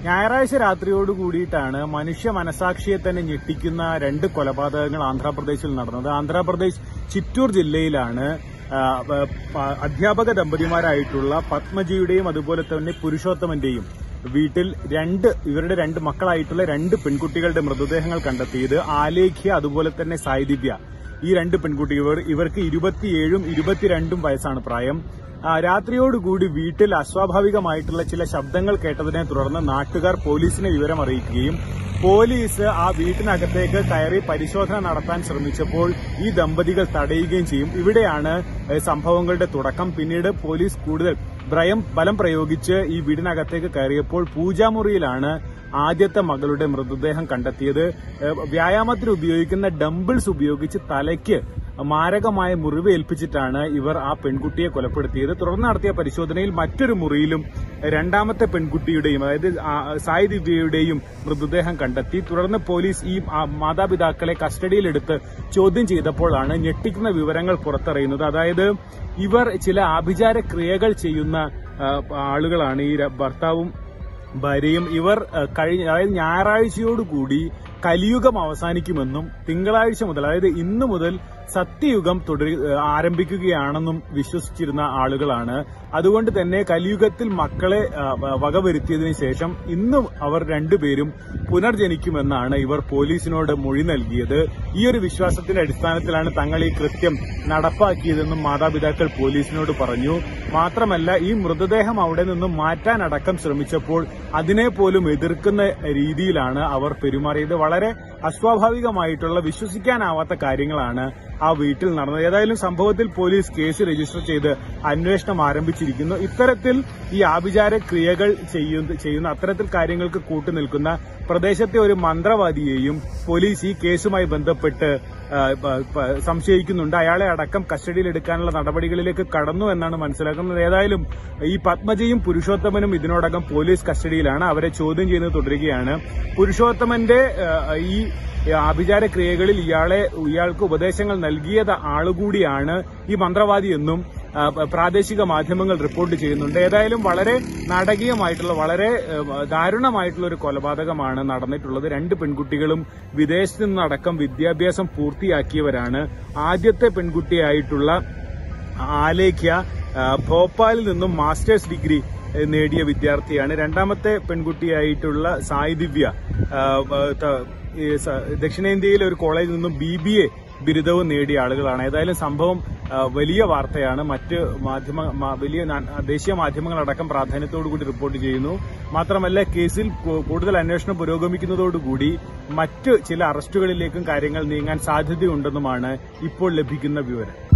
ഞായറാഴ്ച രാത്രിയോട് കൂടിയിട്ടാണ് മനുഷ്യ മനസാക്ഷിയെ തന്നെ ഞെട്ടിക്കുന്ന രണ്ട് കൊലപാതകങ്ങൾ ആന്ധ്രാപ്രദേശിൽ നടന്നത്. ആന്ധ്രാപ്രദേശ് ചിറ്റൂർ ജില്ലയിലാണ് അധ്യാപക ദമ്പതിമാരായിട്ടുള്ള പത്മജിയുടെയും അതുപോലെ തന്നെ പുരുഷോത്തമന്റെയും വീട്ടിൽ ഇവരുടെ രണ്ട് മക്കളായിട്ടുള്ള രണ്ട് പെൺകുട്ടികളുടെ മൃതദേഹങ്ങൾ കണ്ടെത്തിയത്. ആലേഖ്യ അതുപോലെ തന്നെ സായിദിവ്യ, ഈ രണ്ട് പെൺകുട്ടികൾ, ഇവർക്ക് 27ഉം 22ഉം വയസ്സാണ് പ്രായം. രാത്രിയോടുകൂടി വീട്ടിൽ അസ്വാഭാവികമായിട്ടുള്ള ചില ശബ്ദങ്ങൾ കേട്ടതിനെ തുടർന്ന് നാട്ടുകാർ പോലീസിനെ വിവരം അറിയിക്കുകയും പോലീസ് ആ വീട്ടിനകത്തേക്ക് കയറി പരിശോധന നടത്താൻ ശ്രമിച്ചപ്പോൾ ഈ ദമ്പതികൾ തടയുകയും ചെയ്യും. ഇവിടെയാണ് സംഭവങ്ങളുടെ തുടക്കം. പിന്നീട് പോലീസ് കൂടുതൽ ബലം പ്രയോഗിച്ച് ഈ വീടിനകത്തേക്ക് കയറിയപ്പോൾ പൂജാമുറിയിലാണ് ആദ്യത്തെ മകളുടെ മൃതദേഹം കണ്ടെത്തിയത്. വ്യായാമത്തിന് ഉപയോഗിക്കുന്ന ഡംബിൾസ് ഉപയോഗിച്ച് തലയ്ക്ക് മാരകമായ മുറിവ് ഏൽപ്പിച്ചിട്ടാണ് ഇവർ ആ പെൺകുട്ടിയെ കൊലപ്പെടുത്തിയത്. തുടർന്ന് നടത്തിയ പരിശോധനയിൽ മറ്റൊരു മുറിയിലും രണ്ടാമത്തെ പെൺകുട്ടിയുടെയും, അതായത് സായി ദിവ്യയുടെയും മൃതദേഹം കണ്ടെത്തി. തുടർന്ന് പോലീസ് ഈ മാതാപിതാക്കളെ കസ്റ്റഡിയിലെടുത്ത് ചോദ്യം ചെയ്തപ്പോഴാണ് ഞെട്ടിക്കുന്ന വിവരങ്ങൾ പുറത്തറിയുന്നത്. അതായത് ഇവർ ചില ആഭിചാര ക്രിയകൾ ചെയ്യുന്ന ആളുകളാണ്, ഈ ഭർത്താവും ഭാര്യയും. ഇവർ അതായത് ഞായറാഴ്ചയോടുകൂടി കലിയുഗം അവസാനിക്കുമെന്നും തിങ്കളാഴ്ച മുതൽ, അതായത് ഇന്നു മുതൽ സത്യയുഗം ആരംഭിക്കുകയാണെന്നും വിശ്വസിച്ചിരുന്ന ആളുകളാണ്. അതുകൊണ്ട് തന്നെ കലിയുഗത്തിൽ മക്കളെ വകവരുത്തിയതിനു ശേഷം ഇന്നും അവർ രണ്ടുപേരും പുനർജനിക്കുമെന്നാണ് ഇവർ പോലീസിനോട് മൊഴി നൽകിയത്. ഈ ഒരു വിശ്വാസത്തിന്റെ അടിസ്ഥാനത്തിലാണ് തങ്ങൾ ഈ കൃത്യം നടപ്പാക്കിയതെന്നും മാതാപിതാക്കൾ പോലീസിനോട് പറഞ്ഞു. മാത്രമല്ല, ഈ മൃതദേഹം അവിടെ നിന്നും മാറ്റാനടക്കം ശ്രമിച്ചപ്പോൾ അതിനെ പോലും എതിർക്കുന്ന രീതിയിലാണ് അവർ പെരുമാറിയത്. വളരെ അസ്വാഭാവികമായിട്ടുള്ള, വിശ്വസിക്കാനാവാത്ത കാര്യങ്ങളാണ് ആ വീട്ടിൽ നടന്നത്. ഏതായാലും സംഭവത്തിൽ പോലീസ് കേസ് രജിസ്റ്റർ ചെയ്ത് അന്വേഷണം ആരംഭിച്ചിരിക്കുന്നു. ഇത്തരത്തിൽ ഈ ആഭിചാര ക്രിയകൾ ചെയ്യുന്ന അത്തരത്തിൽ കാര്യങ്ങൾക്ക് കൂട്ടുനിൽക്കുന്ന പ്രദേശത്തെ ഒരു മന്ത്രവാദിയെയും പോലീസ് ഈ കേസുമായി ബന്ധപ്പെട്ട് സംശയിക്കുന്നുണ്ട്. അയാളെ അടക്കം കസ്റ്റഡിയിലെടുക്കാനുള്ള നടപടികളിലേക്ക് കടന്നു എന്നാണ് മനസ്സിലാക്കുന്നത്. ഏതായാലും ഈ പത്മജയും പുരുഷോത്തമനും ഇതിനോടകം പോലീസ് കസ്റ്റഡിയിലാണ്. അവരെ ചോദ്യം ചെയ്യുന്നത് തുടരുകയാണ്. പുരുഷോത്തമന്റെ ഈ ആഭിചാര ക്രിയകളിൽ ഇയാൾക്ക് ഉപദേശങ്ങൾ നൽകിയത് ആളുകൂടിയാണ് ഈ മന്ത്രവാദി എന്നും പ്രാദേശിക മാധ്യമങ്ങൾ റിപ്പോർട്ട് ചെയ്യുന്നുണ്ട്. ഏതായാലും വളരെ നാടകീയമായിട്ടുള്ള, വളരെ ദാരുണമായിട്ടുള്ള ഒരു കൊലപാതകമാണ് നടന്നിട്ടുള്ളത്. രണ്ട് പെൺകുട്ടികളും വിദേശത്ത് നിന്നടക്കം വിദ്യാഭ്യാസം പൂർത്തിയാക്കിയവരാണ്. ആദ്യത്തെ പെൺകുട്ടിയായിട്ടുള്ള ആലേഖ്യ ഭോപ്പാലിൽ നിന്നും മാസ്റ്റേഴ്സ് ഡിഗ്രി നേടിയ വിദ്യാർത്ഥിയാണ്. രണ്ടാമത്തെ പെൺകുട്ടിയായിട്ടുള്ള സായി ദിവ്യ ദക്ഷിണേന്ത്യയിലെ ഒരു കോളേജിൽ നിന്നും BBA ബിരുദവും നേടിയ ആളുകളാണ്. ഏതായാലും സംഭവം വലിയ വാർത്തയാണ്. മറ്റ് വലിയ ദേശീയ മാധ്യമങ്ങളടക്കം പ്രാധാന്യത്തോടുകൂടി റിപ്പോർട്ട് ചെയ്യുന്നു. മാത്രമല്ല, കേസിൽ കൂടുതൽ അന്വേഷണം പുരോഗമിക്കുന്നതോടുകൂടി മറ്റ് ചില അറസ്റ്റുകളിലേക്കും കാര്യങ്ങൾ നീങ്ങാൻ സാധ്യതയുണ്ടെന്നുമാണ് ഇപ്പോൾ ലഭിക്കുന്ന വിവരം.